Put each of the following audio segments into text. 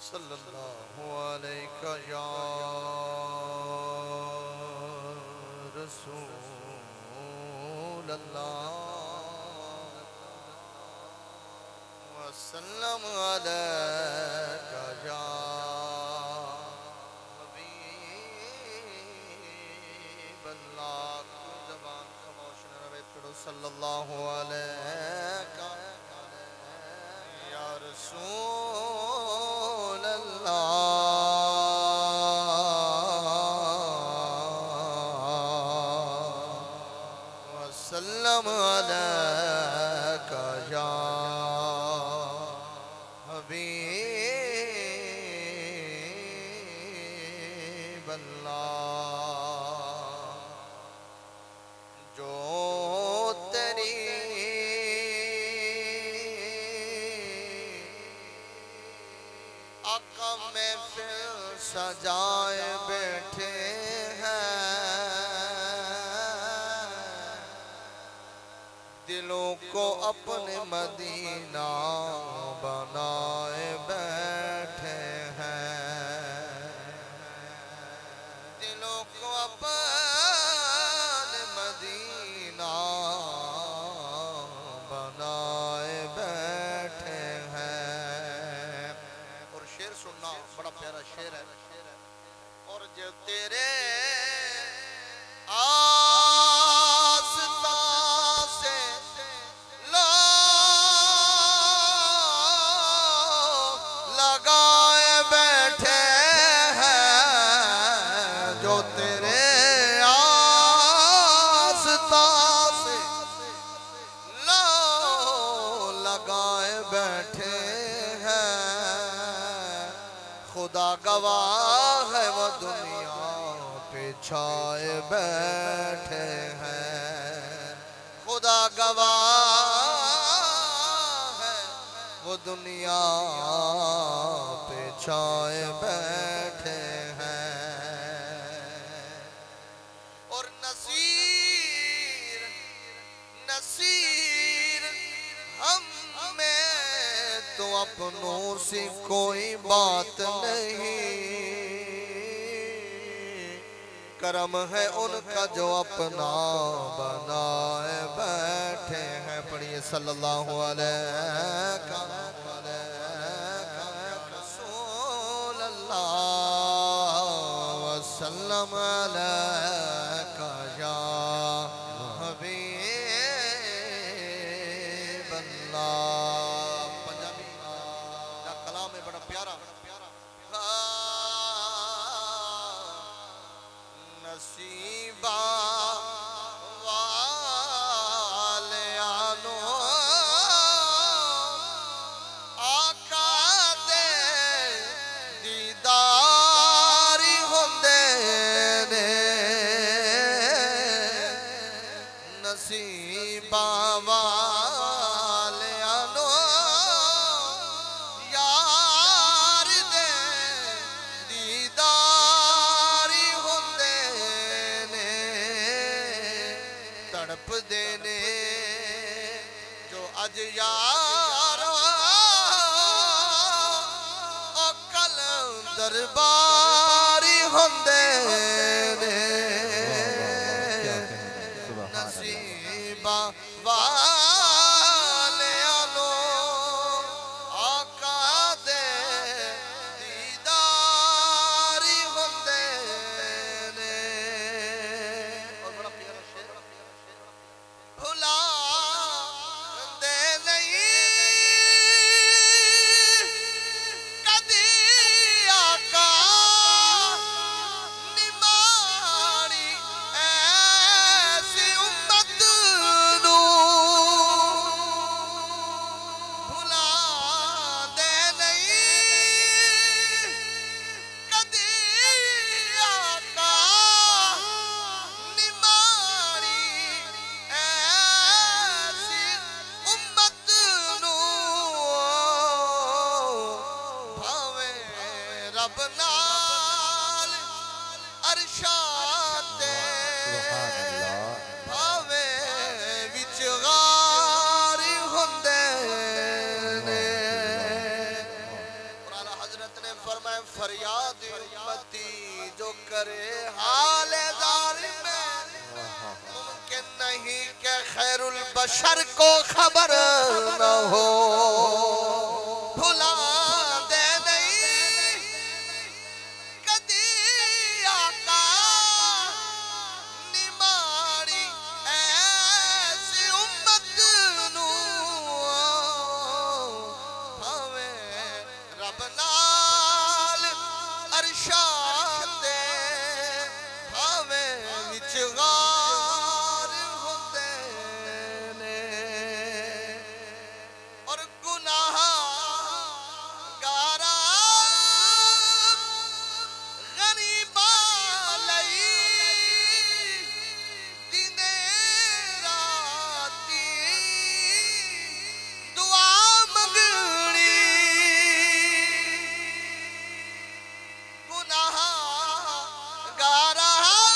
صلی اللہ علیہ یا رسول اللہ وسلم علیک یا حبیب اللہ کوئی زبان خاموش نہ رہے پڑھو صلی اللہ علیہ یا رسول اللہ وسلم علیک یا حبیب اللہ جو تیری آقا محفل سجائے بیٹھے ہیں دلوں کو اپنے مدینہ بنائے بیٹھے ہیں دلوں کو اپنے مدینہ بنائے بیٹھے ہیں اور شعر سننا بڑا پیارا شعر ہے اور جو تیرے آستان سے لگائے بیٹھے ہیں جو تیرے آستان سے لگائے بیٹھے ہیں خدا گواہ ہے وہ دنیا پہ چھائے بیٹھے ہیں خدا گواہ ہے وہ دنیا پہ چھائے بیٹھے ہیں اور نصیر ہمیں تو اپنوں سے کوئی بات نہیں کرم ہے ان کا جو اپنا بنائے بیٹھے ہیں پڑھیے صلی اللہ علیہ رسول اللہ وسلم علیک یا حبیب اللہ پنجابی کا کلام ہے بڑا پیارا نصیبہ والیانو آقا دے دیداری ہوندے نے نصیبہ والیانو یار دے دیداری ہوندے نے تڑپ دینے جو اج یار او کل درباری ہوندے نے نصیبہ والیانو آقا دے دیداری ہوندے نے اور بڑا پیارا شعر بھلا دے نہیں کدی آقا نماڑی ایسی امت نو بھلا دے نہیں کدی آقا نماڑی ایسی امت نو بھاوے رب نال عرشاں تے بھاوے وچ غار ہوندے نے اور اعلیٰ حضرت نے فریاد امتی جو کرے حال زار میں ممکن نہیں کہ خیر البشر کو خبر نہ ہو بھلا دے نہیں کدی آقا نماری ایسی امت نو ہمیں رب نال ارشاد دے ہمیں وچ غار ہوندے نے اور گناہ گارا غریباں لئی دنے راتی دعا منگنی گناہ گارا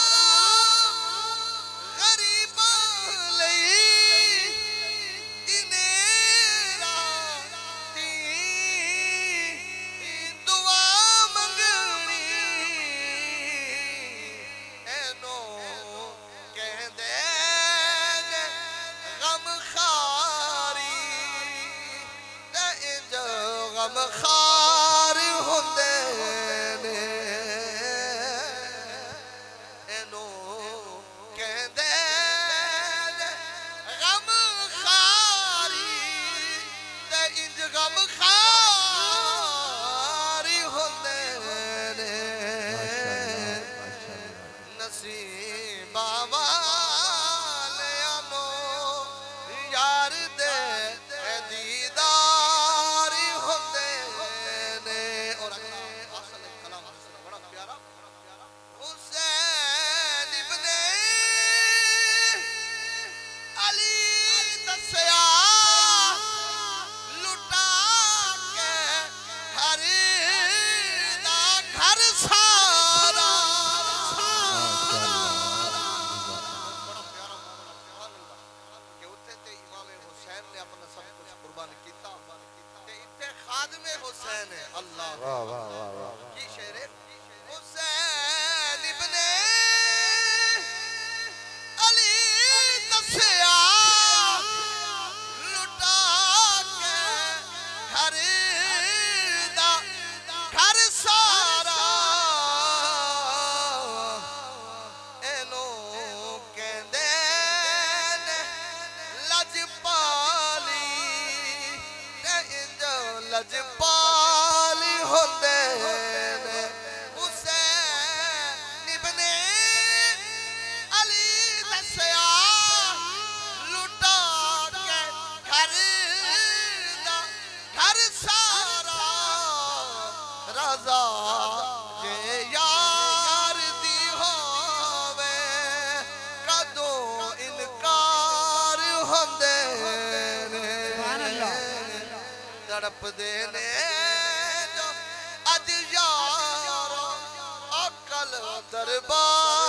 غریباں لئی دنے راتی دعا منگنی اینو کہندے نے غم خاری تے انج غم خار ہوندے نے اینو کہندے نے غم خاری تے انج غم خاری ہوندے نے نصیبہ والیاں نو یار دے دیدار ہوندے نے اور اصل کلام بڑا پیارا حسین ابن علی دسیا لٹا کے ہر دا گھر سارا بڑا پیارا کہ اتھے تے امام حسین نے اپنا سب کچھ قربان کیتا تے اتھے خادم حسین ہے اللہ کی شعر ہے حسین ابن علی دسیا لٹا کے گھر دا گھر سارا اینو کہندے نے لجپالی تے انج لجپالی ہوندے نے حسین ابن علی دسیا لٹا کے گھر دا گھر سارا رضا جے یار دی ہووے کدوں انکار ہوندے نے تڑپ دے نے جو اج یار عقل دربار